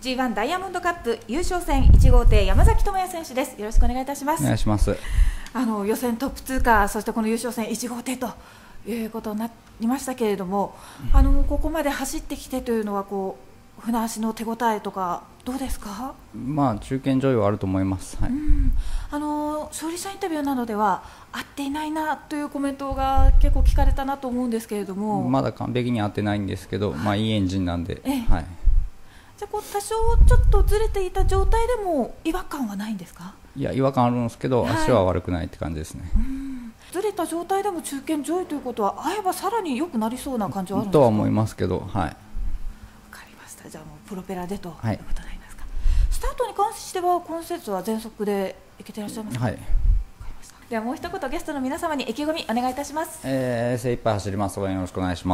G1 ダイヤモンドカップ優勝戦1号艇山崎智也選手です。よろしくお願いいたします。 お願いします。 予選トップ通過、そしてこの優勝戦1号艇ということになりましたけれども、ここまで走ってきてというのは船足の手応えとかどうですか？ 中堅上位はあると思います。はい、 勝利者インタビューなどでは合っていないなというコメントが結構聞かれたなと思うんですけれども、 まだ完璧に合ってないんですけど、いいエンジンなんで、はい、 じゃあ多少ちょっとずれていた状態でも違和感はないんですか？ いや、違和感あるんですけど、足は悪くないって感じですね。 ずれた状態でも中堅上位ということは合えばさらに良くなりそうな感じはあるんですか？ とは思いますけど、はい。 わかりました。じゃあもうプロペラでということになりますか？スタートに関しては今節は全速でいけていらっしゃいますか？はい。ではもう一言ゲストの皆様に意気込みお願いいたします。 精一杯走ります。応援よろしくお願いします。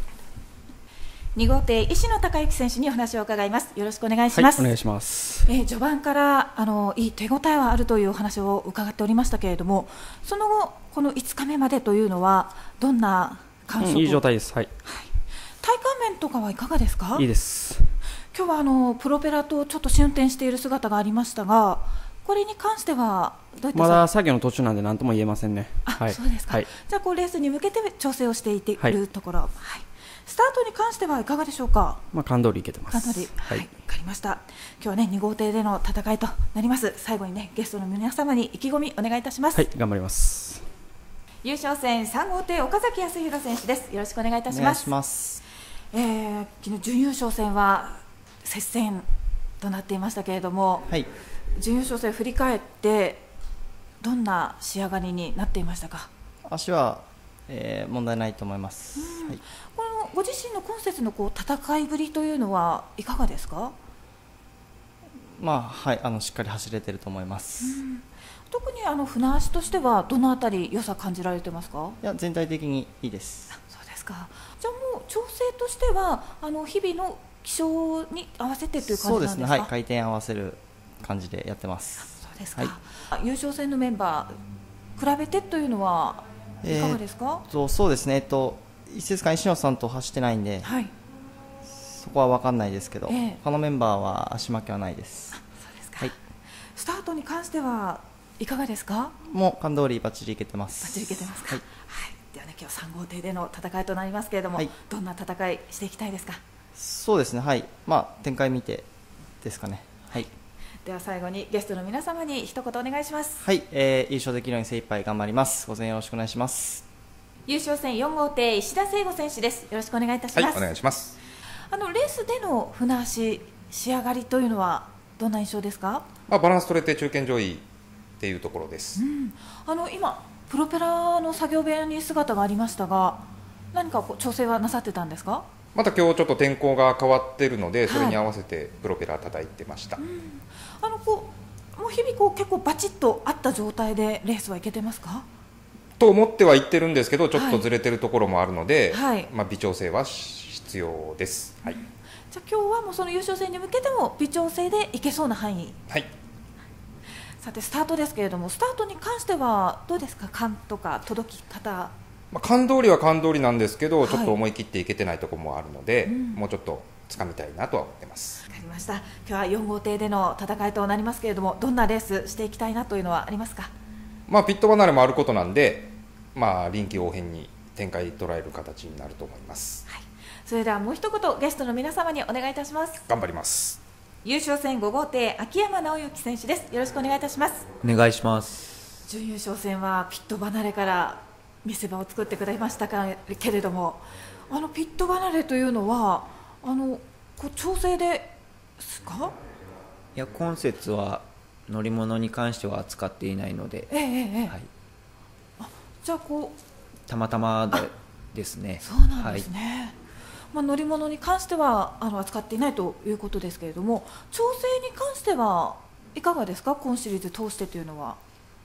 2号艇石野貴之選手にお話を伺います。よろしくお願いします。 はい、お願いします。 序盤からいい手応えはあるというお話を伺っておりましたけれども、その後この5日目までというのはどんな感触？ いい状態です。はい。 体感面とかはいかがですか？ いいです。 今日はプロペラとちょっと試運転している姿がありましたが、これに関してはどういった？ まだ作業の途中なんで何とも言えませんね。 はい、そうですか。はい、じゃあレースに向けて調整をしているところ。はい。スタートに関してはいかがでしょうか？ 勘通りいけてます。 勘通り、はい、わかりました。今日は2号艇での戦いとなります。最後にゲストの皆様に意気込みお願いいたします。 はい、頑張ります。 優勝戦3号艇岡崎康弘選手です。よろしくお願いいたします。 お願いします。 昨日準優勝戦は接戦となっていましたけれども、 はい、 準優勝戦を振り返ってどんな仕上がりになっていましたか？ 足は、問題ないと思います。はい、 このご自身の今節の戦いぶりというのはいかがですか？ はい、しっかり走れてると思います。 特に船足としてはどのあたり良さ感じられてますか？ いや、全体的にいいです。 そうですか。じゃあもう調整としては日々の気象に合わせてという感じなんですか？ そうですね、はい、回転合わせる感じでやってます。 そうですか。はい、優勝戦のメンバー比べてというのはいかがですか？ そうですね、一節間石野さんと走ってないんで、はい、そこは分かんないですけど、他のメンバーは足負けはないです。 そうですか。はい、スタートに関してはいかがですか？ もう勘通りバッチリいけてます。 バッチリいけてますか？はい。では今日3号艇での戦いとなりますけれども、どんな戦いしていきたいですか？ そうですね、はい、展開見てですかね。はい。 では最後にゲストの皆様に一言お願いします。 はい、優勝できるように精一杯頑張ります。ご声援よろしくお願いします。 優勝戦4号艇石田聖吾選手です。よろしくお願いいたします。 はい、お願いします。 レースでの船足仕上がりというのはどんな印象ですか？ バランス取れて中堅上位っていうところです。 今プロペラの作業部屋に姿がありましたが、何か調整はなさってたんですか？ また今日ちょっと天候が変わっているので、それに合わせてプロペラ叩いてました。 もう日々結構バチッと合った状態でレースはいけてますか？ と思ってはいってるんですけど、ちょっとずれてるところもあるので、微調整は必要です。はい。 じゃあ今日はもうその優勝戦に向けても微調整でいけそうな範囲。 はい。 さてスタートですけれども、スタートに関してはどうですか？勘とか届き方。 勘通りは勘通りなんですけど、ちょっと思い切っていけてないところもあるので、もうちょっと掴みたいなとは思ってます。 わかりました。今日は4号艇での戦いとなりますけれども、どんなレースしていきたいなというのはありますか？ ピット離れもあることなんで、臨機応変に展開捉える形になると思います。 はい、それではもう一言ゲストの皆様にお願いいたします。 頑張ります。 優勝戦5号艇秋山直之選手です。よろしくお願いいたします。 お願いします。 準優勝戦はピット離れから見せ場を作ってくれましたけれども、ピット離れというのは調整ですか？ いや、今節は乗り物に関しては扱っていないので、はい、 じゃあたまたまですね。 そうなんですね。乗り物に関しては扱っていないということですけれども、調整に関してはいかがですか？今シリーズ通してというのは。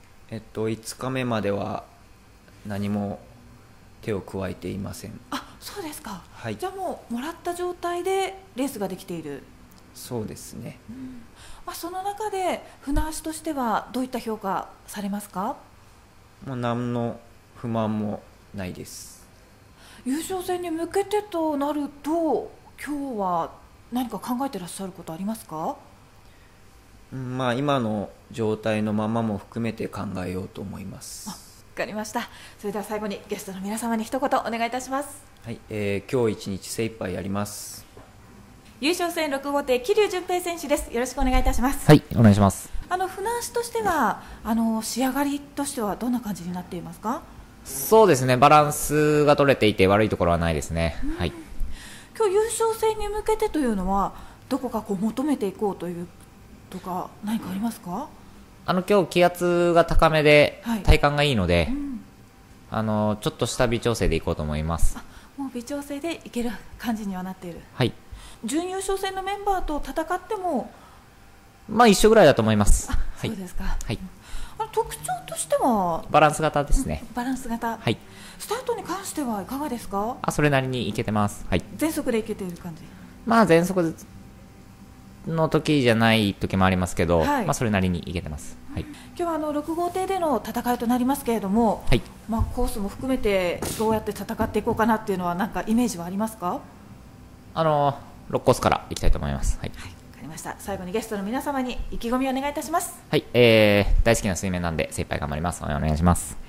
5日目までは何も手を加えていません。 そうですか。 はい、 じゃあもらった状態でレースができている。 そうですね。 その中で船足としてはどういった評価されますか？ もう何の不満もないです。 優勝戦に向けてとなると今日は何か考えてらっしゃることありますか？ まあ、今の状態のままも含めて考えようと思います。 わかりました。それでは最後にゲストの皆様に一言お願いいたします。 はい、今日一日精一杯やります。 優勝戦6号艇桐生順平選手です。よろしくお願いいたします。 はい、お願いします。 船足としては仕上がりとしてはどんな感じになっていますか？ そうですね、バランスが取れていて悪いところはないですね。はい。 今日優勝戦に向けてというのはどこか求めていこうというとか何かありますか？ 今日気圧が高めで体感がいいので、ちょっとした微調整でいこうと思います。 もう微調整でいける感じにはなっている。 はい。 準優勝戦のメンバーと戦ってもまあ一緒ぐらいだと思います。 そうですか。 はい。 特徴としてはバランス型ですね。 バランス型。 はい。 スタートに関してはいかがですか？ それなりにいけてます。はい。 全速でいけている感じ。 まあ全速の時じゃない時もありますけど、 はい、 それなりにいけてます。はい。 今日は6号艇での戦いとなりますけれども、 はい。 コースも含めてどうやって戦っていこうかなっていうのは何かイメージはありますか 6コースからいきたいと思います。はい。 はい、わかりました。最後にゲストの皆様に意気込みをお願いいたします。 はい。大好きな水面なんで精一杯頑張ります。お願いします。